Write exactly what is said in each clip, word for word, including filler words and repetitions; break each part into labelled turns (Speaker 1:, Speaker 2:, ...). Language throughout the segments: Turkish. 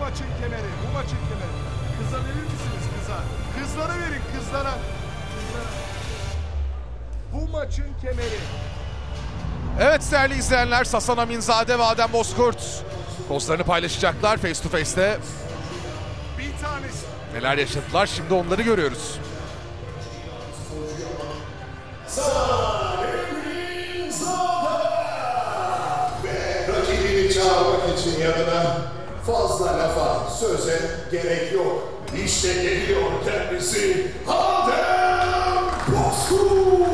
Speaker 1: maçın kemeri, bu maçın kemeri. Kıza verir misiniz kıza? Kızlara verin, kızlara. Kızlara. Bu maçın kemeri.
Speaker 2: Evet değerli izleyenler, Sasan Aminzade ve Adem Bozkurt pozlarını paylaşacaklar face to face'te.
Speaker 1: Bir tanesi.
Speaker 2: Neler yaşadılar şimdi onları görüyoruz.
Speaker 3: Ve rakibini çağırmak için yanına fazla lafa, söze gerek yok. İşte geliyor kendisi Adem Bozkurt.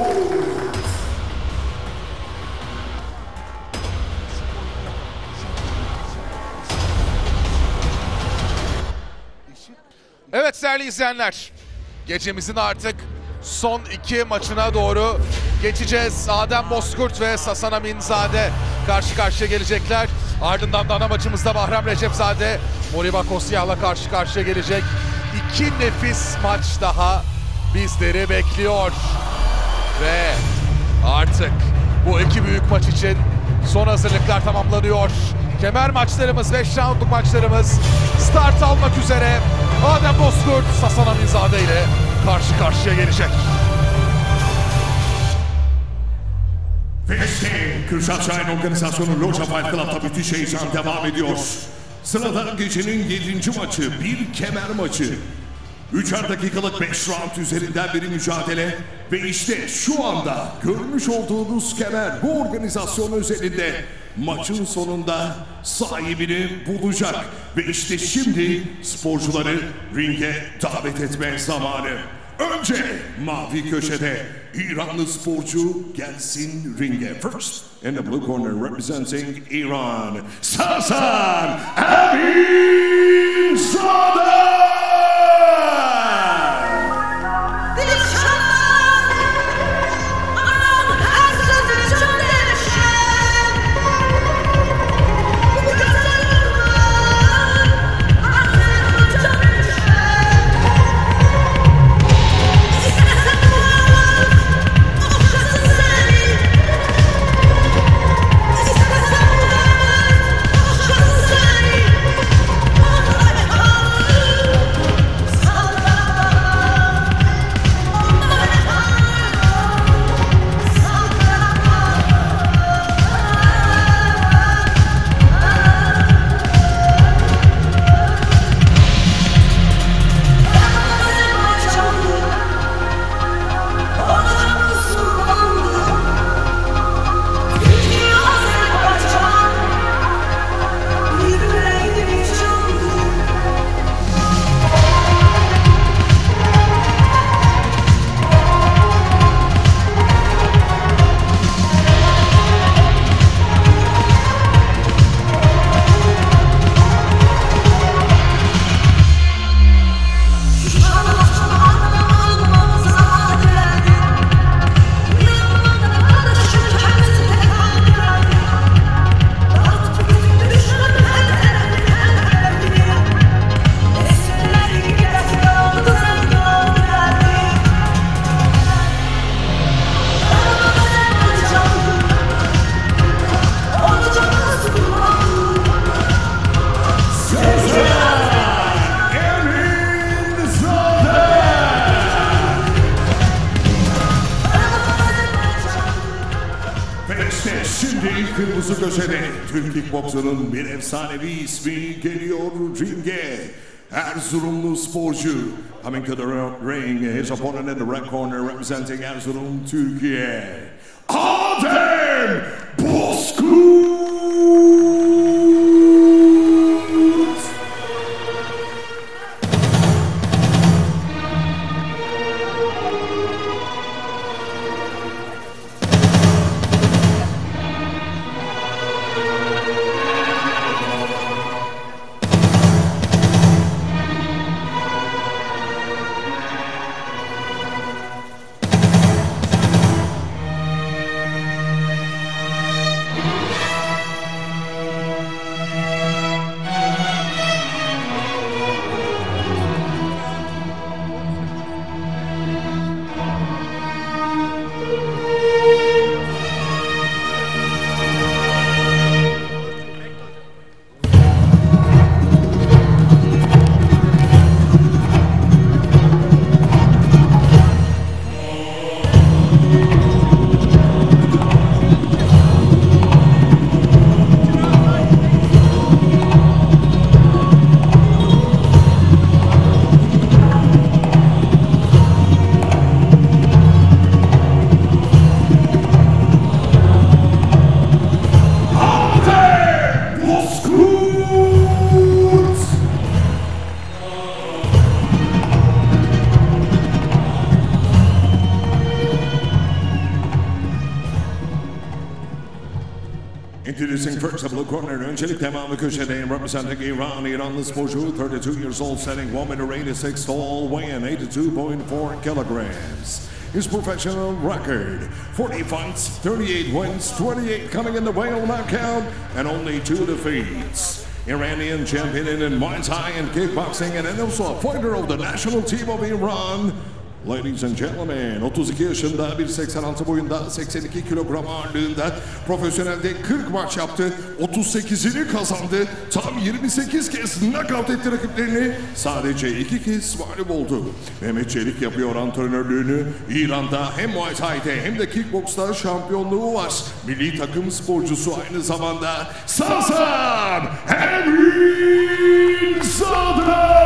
Speaker 2: Evet değerli izleyenler, gecemizin artık son iki maçına doğru geçeceğiz. Adem Bozkurt ve Sasan Aminzade karşı karşıya gelecekler. Ardından da ana maçımızda Bahram Recepzade, Moriba Kosiyah'la karşı karşıya gelecek. İki nefis maç daha bizleri bekliyor. Ve artık bu iki büyük maç için son hazırlıklar tamamlanıyor. Kemer maçlarımız, beş roundluk maçlarımız start almak üzere. Adem Bozkurt, Sasan Aminzade ile karşı karşıya gelecek.
Speaker 3: Ve işte Kürşat Şahin Organizasyonu Loja Fight Club'da müthiş heyecan devam ediyor. Sırada gecenin yedinci maçı, bir kemer maçı. Üçer dakikalık beş round üzerinden bir mücadele. Ve işte şu anda görmüş olduğunuz kemer bu organizasyon üzerinde maçın sonunda sahibini bulacak. Ve işte şimdi sporcuları ringe davet etme zamanı. Önce mavi köşede İranlı sporcu gelsin ringe. First in the blue corner representing Iran, Sasan Aminzade. Kırmızı köşede Türk kickboksörün bir efsanevi ismi geliyor ringe. Erzurumlu sporcu. Coming to the ring, his opponent in the red corner representing Erzurum, Türkiye. Adem Bozkurt. Introducing first blue corner. Öncelik devamı köşede. Representing Iran. İranlı sporcu. thirty-two years old. Standing one meter eighty-six tall. Weighing eighty-two point four kilograms. His professional record, forty fights, thirty-eight wins, twenty-eight coming in the whale knockout, and only two defeats. Iranian champion in Muay Thai and kickboxing, and also a fighter of the national team of Iran. Ladies and gentlemen, otuz iki yaşında, bir seksen altı boyunda, seksen iki kilogram ağırlığında, profesyonelde kırk maç yaptı, otuz sekizini kazandı, tam yirmi sekiz kez knockout etti rakiplerini, sadece iki kez mağlup oldu. Mehmet Çelik yapıyor antrenörlüğünü, İran'da hem Muay Thai'de hem de kickboksta şampiyonluğu var. Milli takım sporcusu aynı zamanda Sasan Eminzadeh!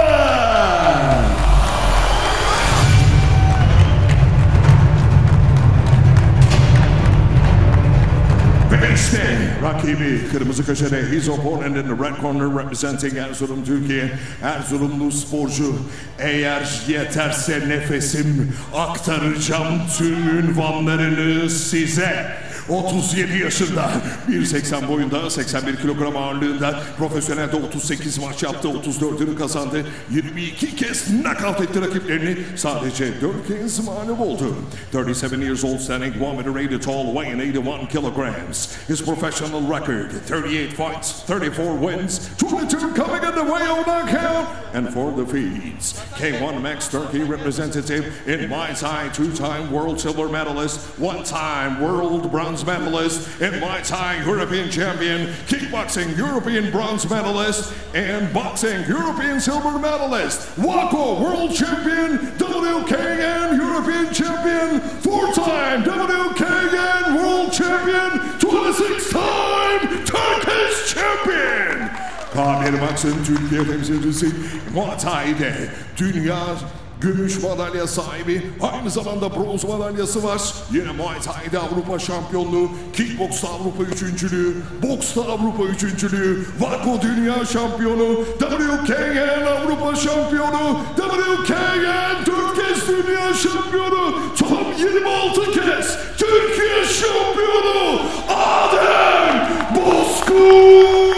Speaker 3: İşte rakibi kırmızı köşede, his opponent in the red corner representing Erzurum Türkiye. Erzurumlu sporcu, eğer yeterse nefesim aktaracağım tüm ünvanlarını size. otuz yedi yaşında, bir seksen boyunda, seksen bir kilogram ağırlığında, profesyonelde otuz sekiz maç yaptı, otuz dördünü kazandı, yirmi iki kez knockout etti rakiplerini, sadece dört kez mağlup oldu. thirty-seven years old, standing one meter eighty tall, weighing eighty-one kilograms. His professional record, thirty-eight fights, thirty-four wins, twenty-two coming in the way of knockout, and four defeats. K one Max Turkey representative in Muay Thai, two-time world silver medalist, one-time world bronze medalist in Muay Thai, European champion, kickboxing European bronze medalist, and boxing European silver medalist. Waco world champion, W K N European champion, four-time W K N world champion, twenty-six time Turkish champion. Kamil Maksın Türkiye temsilcisi, Muay Thai'de dünya gümüş madalya sahibi, aynı zamanda bronz madalyası var. Yine Muay Thai'de Avrupa şampiyonluğu, kickboksta Avrupa üçüncülüğü, boksta Avrupa üçüncülüğü, Waco dünya şampiyonu, W K N Avrupa şampiyonu, W K N dört kez dünya şampiyonu, tam yirmi altı kez Türkiye şampiyonu Adem Bozkurt!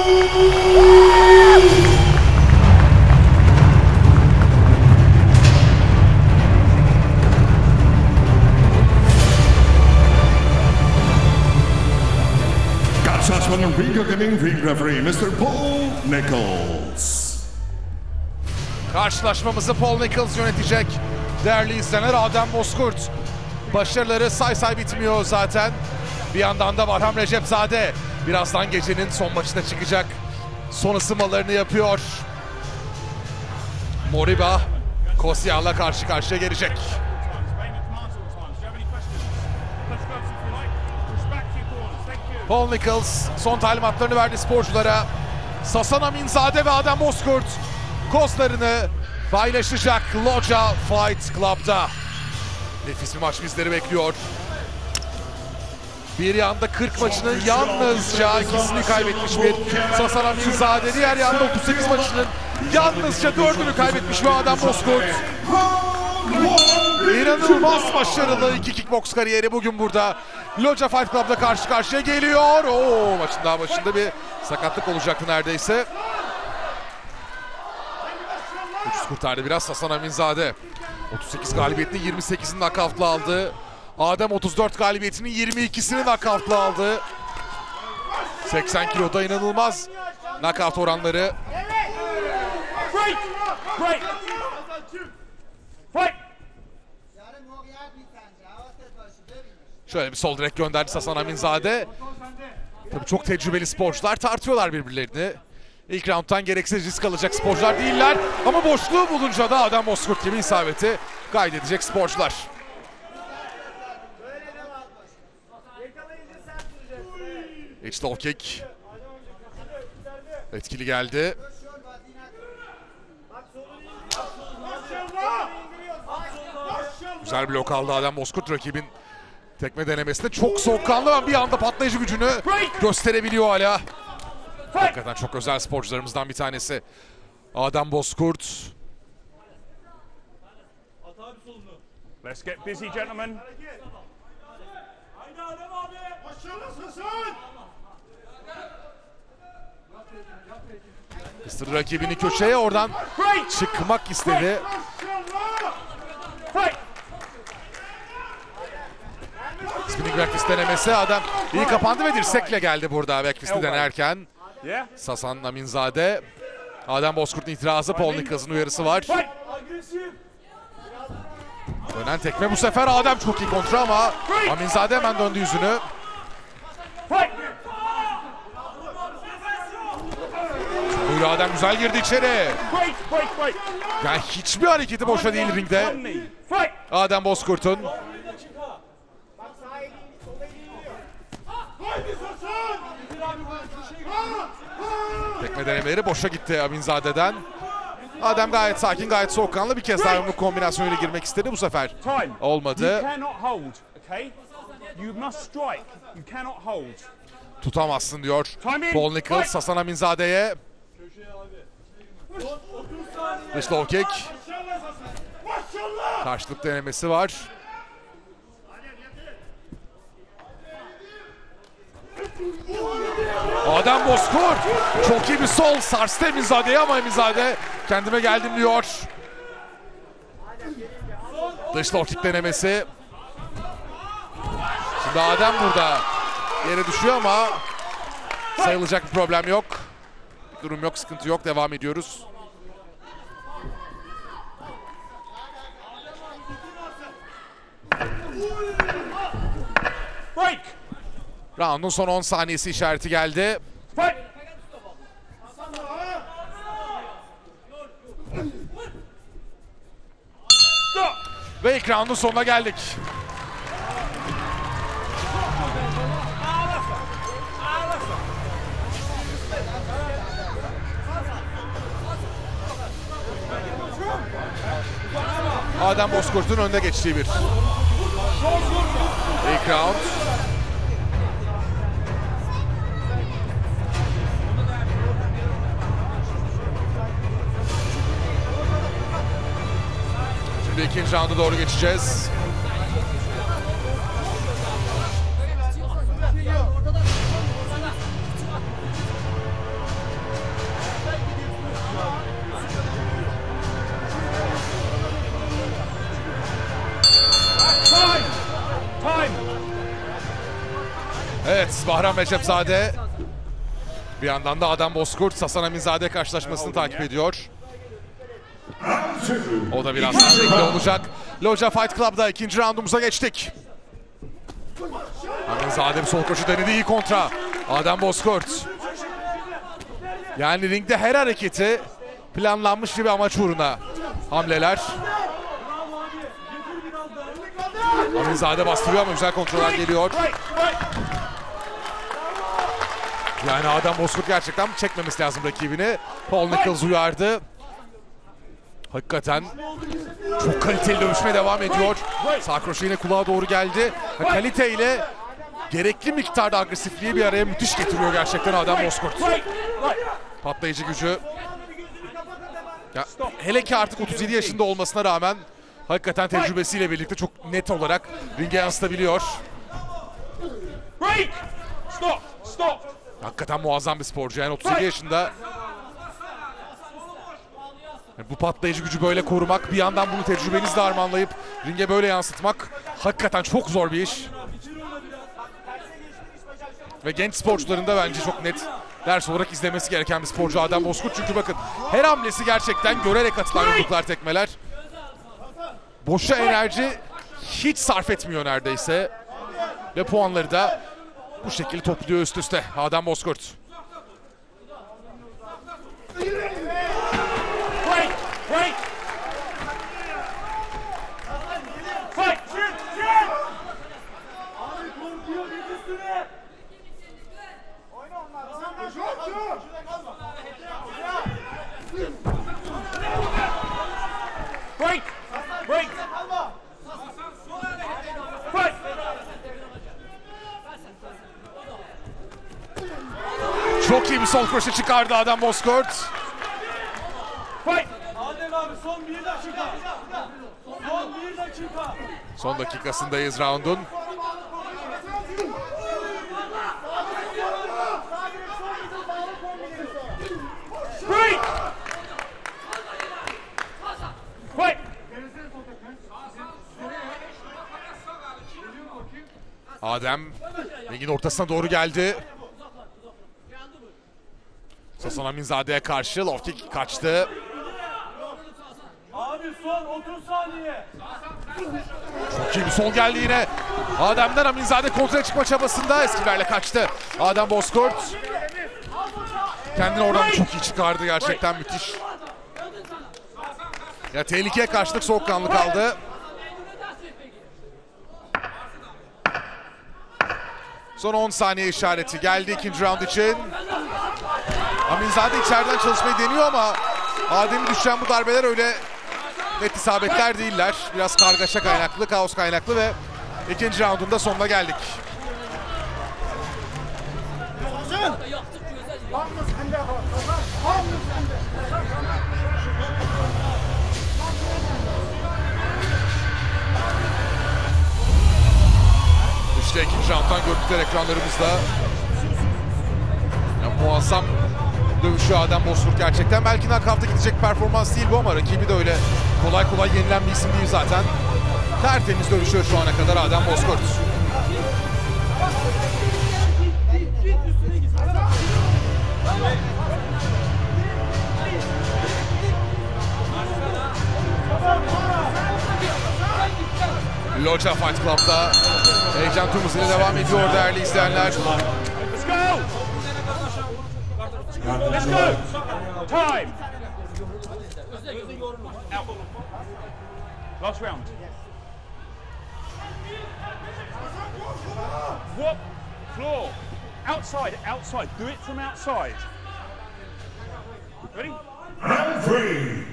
Speaker 3: Karşılaşmanın ring hakemi, ring referee mister Paul Nichols.
Speaker 2: Karşılaşmamızı Paul Nichols yönetecek. Değerli izleyenler, Adem Bozkurt. Başarıları say say bitmiyor zaten. Bir yandan da Varham Recepzade birazdan gecenin son maçına çıkacak. Son ısınmalarını yapıyor. Moriba Kosya'la karşı karşıya gelecek. Paul Nichols son talimatlarını verdi sporculara. Sasan Aminzade ve Adem Bozkurt kozlarını paylaşacak Loja Fight Club'da. Nefis bir maç bizleri bekliyor. Bir yanda kırk maçının yalnızca ikisini kaybetmiş bir Sasan Aminzade. Diğer yanda otuz sekiz maçının yalnızca dördünü kaybetmiş bir Adem Bozkurt. İnanılmaz başarılı iki kickbox kariyeri bugün burada Loja Fight Club'da karşı karşıya geliyor. Oo, maçın daha başında bir sakatlık olacaktı neredeyse. Ucuz kurtardı biraz Sasan Aminzade. otuz sekiz galibiyetini yirmi sekizini knockout'la aldı. Adem otuz dört galibiyetinin yirmi ikisini knockout'la aldı. seksen kiloda inanılmaz knockout oranları.
Speaker 4: Break! Break! Break!
Speaker 2: Şöyle bir sol direkt gönderdi Sasan Aminzade. Tabii çok tecrübeli sporcular tartıyorlar birbirlerini. İlk round'tan gereksiz risk alacak sporcular değiller. Ama boşluğu bulunca da Adem Bozkurt gibi isabeti kaydedecek sporcular. İşte o kick. Etkili geldi. Güzel blok aldı Adem Bozkurt rakibin tekme denemesinde. Çok soğukkanlı ama bir anda patlayıcı gücünü gösterebiliyor hala. Hakikaten çok özel sporcularımızdan bir tanesi Adem Bozkurt.
Speaker 4: Let's get busy, gentlemen.
Speaker 2: Kıstırdı rakibini köşeye, oradan çıkmak istedi. Spinning backfist denemesi, adam iyi kapandı ve dirsekle geldi burada backfist'i denerken. Sasan Aminzade. Adem Bozkurt'un itirazı, Paul Nichols'ın uyarısı var. Dönen tekme bu sefer, Adem çok iyi kontra ama Aminzade hemen döndü yüzünü. Buyur, Adem güzel girdi içeri. Yani hiçbir hareketi boşa değil ringde. Adem Bozkurt'un. Tekme denemeleri boşa gitti Aminzade'den. Adem gayet sakin, gayet soğukkanlı, bir kez daha yumruk kombinasyonuyla girmek istedi. Bu sefer olmadı. Tutamazsın diyor Paul Nichols Sasan Aminzade'ye. Dış low kick. Karşılık denemesi var. Adem Bozkurt çok iyi bir sol sarstı Aminzade'ye ama Aminzade kendime geldim diyor. Dış low kick denemesi. Şimdi Adem burada yere düşüyor ama sayılacak bir problem yok. Bir durum yok, sıkıntı yok. Devam ediyoruz.
Speaker 4: Break.
Speaker 2: Round'un son on saniyesi işareti geldi.
Speaker 4: Fight.
Speaker 2: Ve ilk round'un sonuna geldik. Adem Bozkurt'un önde geçtiği bir ilk round. Şimdi ikinci rounda doğru geçeceğiz. Evet, Bahram Recepzade. Bir yandan da Adem Bozkurt Sasan Aminzade karşılaşmasını takip ediyor. O da birazdan ringde olacak. Loja Fight Club'da ikinci roundumuza geçtik. Aminzade bir sol koşu denedi, iyi kontra. Adem Bozkurt. Yani ringde her hareketi planlanmış bir amaç uğruna hamleler. Aminzade bastırıyor ama güzel kontroller geliyor. Yani Adem Bozkurt gerçekten çekmemesi lazım rakibini. Paul Nichols uyardı. Hakikaten çok kaliteli dövüşmeye devam ediyor. Sağ kroşe yine kulağa doğru geldi. Kaliteyle gerekli miktarda agresifliği bir araya müthiş getiriyor gerçekten Adem Bozkurt. Patlayıcı gücü. Ya, hele ki artık otuz yedi yaşında olmasına rağmen hakikaten tecrübesiyle birlikte çok net olarak ringe yansıtabiliyor.
Speaker 4: Stop. Stop.
Speaker 2: Hakikaten muazzam bir sporcu. Yani otuz yedi yaşında bu patlayıcı gücü böyle korumak, bir yandan bunu tecrübenizle harmanlayıp ringe böyle yansıtmak hakikaten çok zor bir iş. Ve genç sporcuların da bence çok net ders olarak izlemesi gereken bir sporcu Adem Bozkurt. Çünkü bakın her hamlesi gerçekten görerek atılan yumruklar, tekmeler. Boşa enerji hiç sarf etmiyor neredeyse. Ve puanları da bu şekilde topluyor üst üste Adem Bozkurt.
Speaker 4: Break. Break. Fight. Break. Break. Fight.
Speaker 2: Çok iyi bir sol kroşe çıkardı Adem Bozkurt.
Speaker 4: Fight.
Speaker 5: Adem abi son bir dakika. Son bir dakika.
Speaker 2: Son dakikasındayız round'un. Adem ringin ortasına doğru geldi. Sasan Aminzade'ye karşı low kick kaçtı.
Speaker 5: Abi son otuz saniye.
Speaker 2: Çok iyi bir sol geldi yine. Adem'den Aminzade kontraya çıkma çabasında eskilerle kaçtı. Adem Bozkurt kendini oradan çok iyi çıkardı, gerçekten müthiş. Ya tehlikeye karşılık soğukkanlı kaldı. Son on saniye işareti geldi ikinci round için. Aminzade içeriden çalışmayı deniyor ama Adem'i düşen bu darbeler öyle net isabetler değiller. Biraz kargaşa kaynaklı, kaos kaynaklı ve ikinci roundun da sonuna geldik. İşte ikinci rounddan görüntüler ekranlarımızda. Ya, muazzam dövüşüyor Adem Bozkurt gerçekten. Belki knockout'a gidecek performans değil bu ama rakibi de öyle kolay kolay yenilen bir isim değil zaten. Tertemiz dövüşüyor şu ana kadar Adem Bozkurt. Loja Fight Club'da heyecan turnuvası devam ediyor değerli izleyenler.
Speaker 4: Let's go! Let's go! Time! Out. Last round. What? Floor. Outside, outside. Do it from outside. Ready?
Speaker 3: Round three.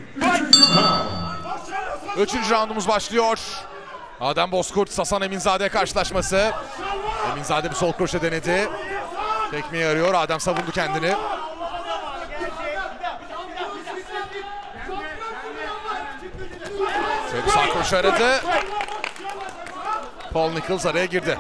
Speaker 2: Üçüncü roundumuz başlıyor. Adem Bozkurt, Sasan Eminzade karşılaşması. Eminzade bir sol kroşe denedi. Tekmeyi arıyor. Adem savundu kendini. Şöyle bir sağ kroşe aradı. Paul Nichols araya girdi.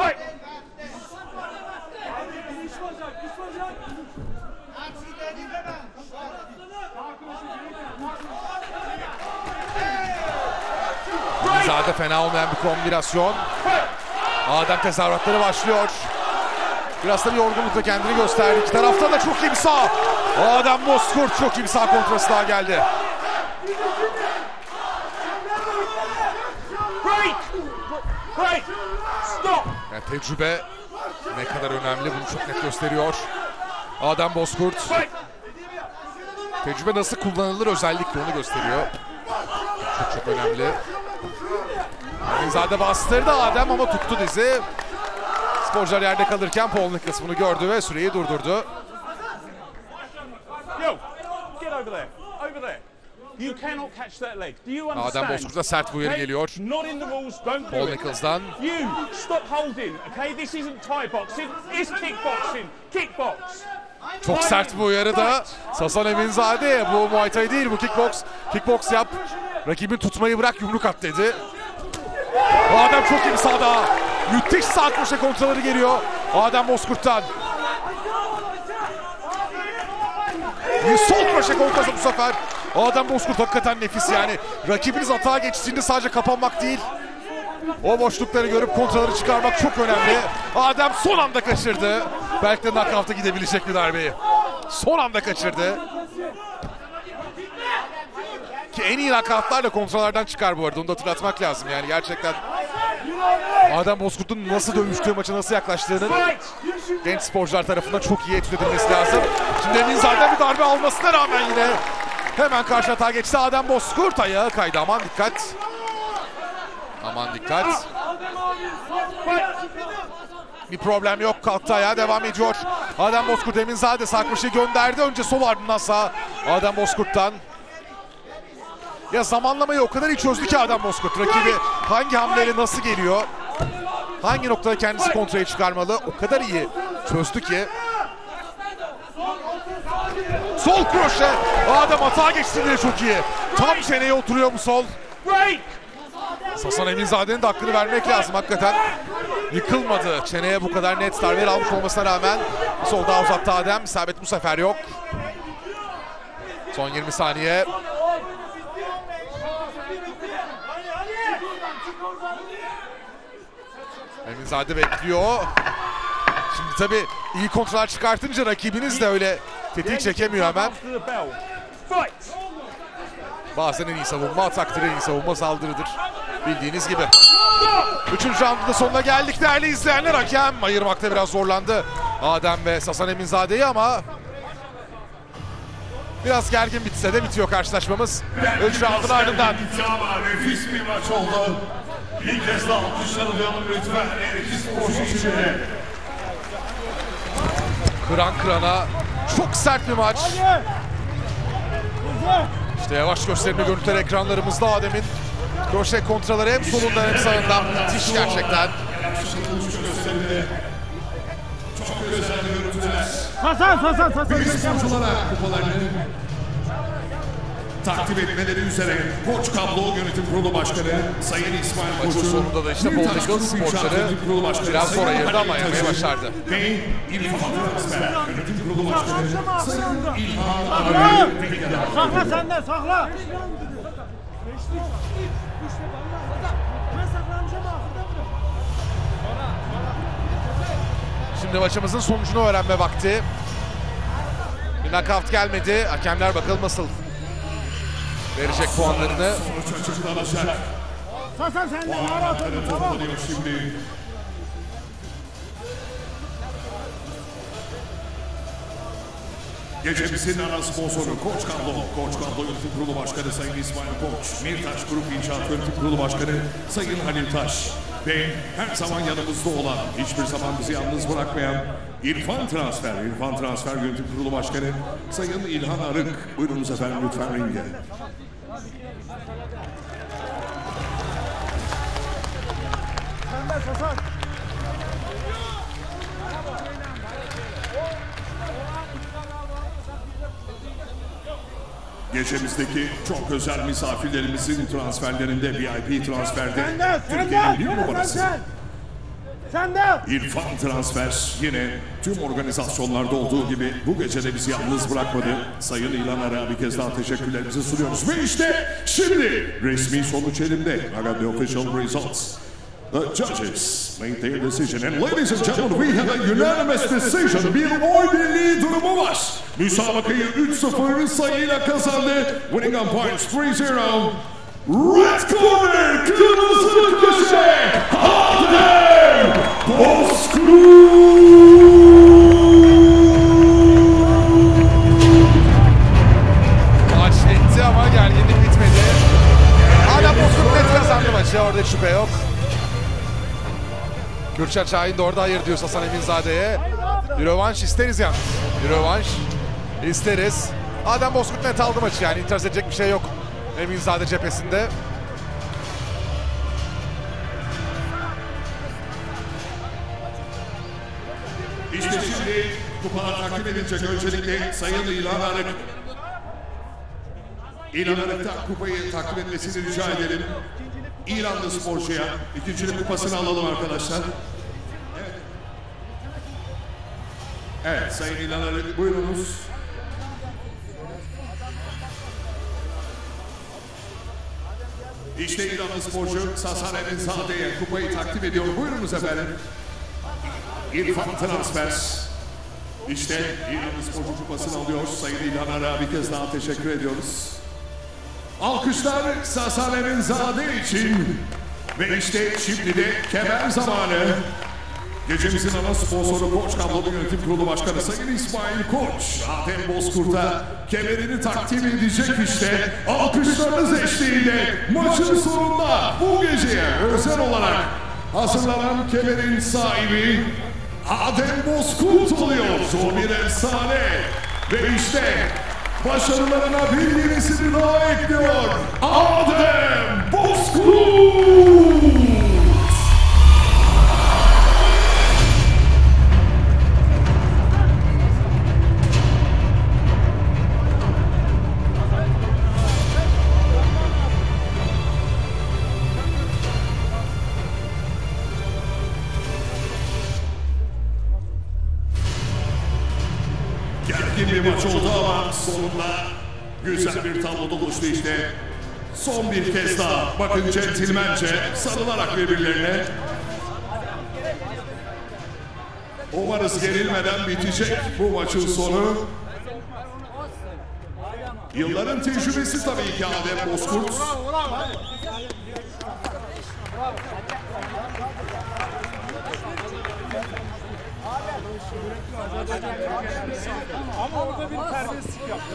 Speaker 2: Eminzade fena olmayan bir kombinasyon. Adem tezahüratları başlıyor. Biraz da bir yorgunlukla kendini gösterdi. İki taraftan da çok iyi bir sağ. Adem Bozkurt çok iyi bir sağ kontrası daha geldi.
Speaker 4: Break! Break! Stop!
Speaker 2: Yani tecrübe ne kadar önemli bunu çok net gösteriyor. Adem Bozkurt.
Speaker 4: Break!
Speaker 2: Tecrübe nasıl kullanılır özellikle onu gösteriyor. Çok çok önemli. Eminzade bastırdı Adem ama tuttu dizi. Sporcular yerde kalırken Paul Nichols bunu gördü ve süreyi durdurdu.
Speaker 4: Yo! Get over there! Over there! You cannot catch that leg. Do you understand?
Speaker 2: Adem Bozkurt'a sert bir uyarı
Speaker 4: Okay?
Speaker 2: geliyor.
Speaker 4: Not in the rules, don't
Speaker 2: Paul
Speaker 4: do it.
Speaker 2: Nichols'dan.
Speaker 4: You stop holding, okay? This isn't Thai boxing, it's kickboxing. Kickbox.
Speaker 2: Çok sert bir uyarı da Sasan Eminzade. Bu Muay Thai değil, bu kickbox. Kickbox yap. Rakibin tutmayı bırak, yumruk at dedi. Adem çok iyi bir sağda. Müthiş sağ köşe kontraları geliyor Adem Bozkurt'tan. Bir sol köşe kontrası bu sefer. Adem Bozkurt hakikaten nefis yani. Rakibiniz atağa geçtiğinde sadece kapanmak değil, o boşlukları görüp kontraları çıkarmak çok önemli. Adem son anda kaçırdı. Belki de knockout'a gidebilecek bir darbeyi. Son anda kaçırdı. Ki en iyi knockout'larla kontralardan çıkar bu arada. Onu da hatırlatmak lazım yani gerçekten. Adem Bozkurt'un nasıl dövüştüğü, maça nasıl yaklaştığının genç sporcular tarafından çok iyi etüt edilmesi lazım. Şimdi Eminzade'den bir darbe almasına rağmen yine hemen karşı atağa geçti Adem Bozkurt. Ayağı kaydı, aman dikkat. Aman dikkat. Bir problem yok, kalktı ayağa, devam ediyor. Adem Bozkurt Eminzade sağ köşeyi gönderdi. Önce sol ardından sağ Adem Bozkurt'tan. Ya zamanlamayı o kadar iyi çözdü ki Adem Bozkurt. Rakibi hangi hamleyle nasıl geliyor, hangi noktada kendisi kontrayı çıkarmalı o kadar iyi çözdü ki. Sol kroşe. Adem atağa geçti diye çok iyi. Tam çeneye oturuyor bu sol. Sasan Eminzade'nin de hakkını vermek lazım hakikaten. Yıkılmadı. Çeneye bu kadar net darbeler almış olmasına rağmen sol daha uzattı Adem. İsabet bu sefer yok. Son yirmi saniye. Eminzade bekliyor. Şimdi tabii iyi kontrol çıkartınca rakibiniz de öyle tetiği çekemiyor hemen. Bazen en iyi savunma ataktır, en iyi savunma saldırıdır. Bildiğiniz gibi. Üçüncü roundun da sonuna geldik değerli izleyenler. Hakem ayırmakta biraz zorlandı Adem ve Sasan Eminzade'yi ama biraz gergin bitse de bitiyor karşılaşmamız. Üç roundun ardından.
Speaker 3: Nefis bir maç oldu. Bir kez daha alkışlanalım lütfen. Nefis sporcu içinde.
Speaker 2: Kıran kırana çok sert bir maç. İşte yavaş gösterme görüntüler ekranlarımızda. Adem'in kroşe kontraları hem solundan hem sağından müthiş gerçekten.
Speaker 3: Çok özel görüntüler.
Speaker 5: Hasan, Hasan, Hasan.
Speaker 3: Bir sporculara kupalarını takdim etmeleri üzere Koç Kablo Yönetim Kurulu Başkanı Sayın İsmail Koç'un
Speaker 2: Maçın sonunda da işte Paul Nichols sporcuları biraz zor ayırdı ama yapmayı başardı.
Speaker 3: Ve İlhan Transfer Yönetim Kurulu Başkanı Sayın İlhan Arı'yı
Speaker 5: Sakla sen de, sakla.
Speaker 2: Şimdi maçımızın sonucunu öğrenme vakti. Bir knockout gelmedi. Hakemler bakalım nasıl verecek puanlarını.
Speaker 3: sonuç açıklanacak.
Speaker 5: Hasan sen de,
Speaker 3: Puanlar toplanıyor şimdi. Gecemizin ana sponsoru Koç Kablo, Koç Kablo Yönetim Kurulu Başkanı Sayın İsmail Koç, Mirtaş Grup İnşaat Yönetim Kurulu Başkanı Sayın Halil Taş ve her zaman yanımızda olan, hiçbir zaman bizi yalnız bırakmayan İrfan Transfer, İrfan Transfer Yönetim Kurulu Başkanı Sayın İlhan Arık. Buyurunuz efendim lütfen ringe.
Speaker 5: Sen de, Hasan.
Speaker 3: Gecemizdeki çok özel misafirlerimizin transferlerinde V I P transferde
Speaker 5: Sen de, sen
Speaker 3: Türkiye'nin
Speaker 5: de.
Speaker 3: bir numarası.
Speaker 5: Sen, sen de.
Speaker 3: İrfan Transfer yine tüm organizasyonlarda olduğu gibi bu gece de bizi yalnız bırakmadı. Sayın İlhan Arı'ya bir kez daha teşekkürlerimizi sunuyoruz. Ve işte şimdi resmi sonuç elimde. I got the official results. The judges made their decision. And ladies and gentlemen, we have a unanimous decision. Bir oy birliği durumu var. Müsabakayı üç sıfır sayıyla kazandı. Winning on points three zero. Red corner, kırmızı köşe, Adem Bozkurt.
Speaker 2: Maç bitti ama gerginlik bitmedi. Adem Bozkurt net kazandı maçı, orada hiç şüphe yok. Kürşat Şahin de orada hayır diyor Sasan Eminzade'ye. Bir rövanş isteriz yalnız. Bir rövanş isteriz. Adem Bozkurt net aldı maçı, yani itiraz edecek bir şey yok Eminzade cephesinde.
Speaker 3: İşte şimdi kupalar takdim edilecek. Öncelikle Sayın İlhan Arık. İlhan Arık'tan kupayı takdim etmesini rica edelim. İranlı sporcuya ikincilik kupasını alalım arkadaşlar. Evet. Evet, Sayın İlhan Arık buyurunuz. İşte İranlı sporcu Sasan Eminzade'ye kupayı takdim ediyor. Buyurunuz efendim. İrfan Transfer. İşte İranlı sporcu kupasını alıyor. Sayın İlhan Arık'a bir kez daha teşekkür ediyoruz. Alkışlar Sasan Eminzade için. Ve işte şimdi de kemer zamanı. Gecemizin ana sponsoru Koç Kablo Yönetim Kurulu Başkanı Sayın İsmail Koç, Adem Bozkurt'a kemerini takdim edecek işte. Alkışlarınız eşliğinde maçın sonunda bu geceye özel olarak hazırlanan kemerin sahibi Adem Bozkurt oluyor. O bir efsane. Ve işte başarılarına bir yenisini daha ekliyor. Adem Bozkurt. Gergin bir maç oldu ama sonunda güzel bir tablo oluştu işte. Son bir kez daha bakın centilmence sarılarak birbirlerine. Umarız gerilmeden bitecek bu maçın sonu. Yılların tecrübesi tabii ki Adem Bozkurt.
Speaker 1: Ama orada bir terbiyesizlik yaptı.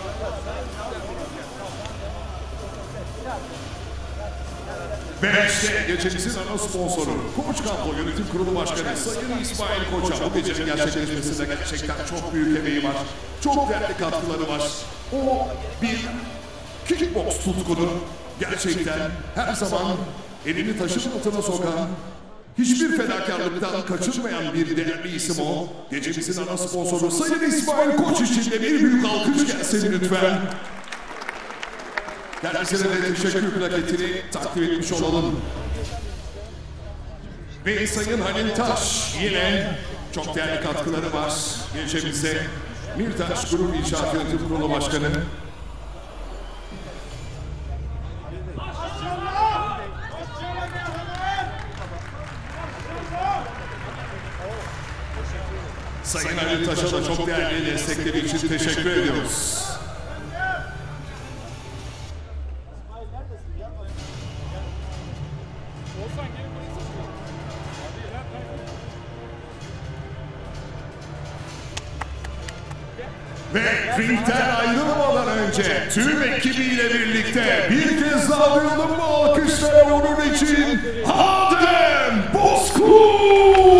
Speaker 3: Ve işte gecemizin ana sponsoru, Koç Kampo Yönetim Kurulu Başkanı Sayın İsmail Koç'a bu gecenin gerçekleşmesinde gerçekten çok büyük emeği var. Çok değerli katkıları var. O bir kickbox tutkunu, gerçekten her zaman elini taşın altına sokan, hiçbir fedakarlıktan kaçınmayan bir değerli isim o. Gecemizin ana sponsoru Sayın İsmail Koç için de bir büyük alkış gelsin lütfen. Kendisine de teşekkür plaketini takdim etmiş olalım. Ve Sayın Halil Taş yine çok değerli katkıları var gecemize. Mirtaş Grup İnşaat Yönetim Kurulu Başkanı. Sayın Halil Taş'a da çok değerli destekleri için teşekkür ediyoruz. Ve ringten ayrılmadan önce tüm ekibiyle birlikte bir kez daha duyalım mı alkışlar onun için Adem Bozkurt!